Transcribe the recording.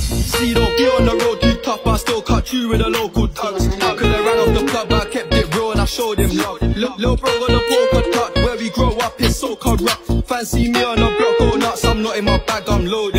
See, don't be on the road too tough, but I still cut you with the local thugs. Could've ran off the club, but I kept it real and I showed him love. Lil' bro got the poker tuck, where we grow up is so corrupt. Fancy me on the block, go nuts, I'm not in my bag, I'm loaded.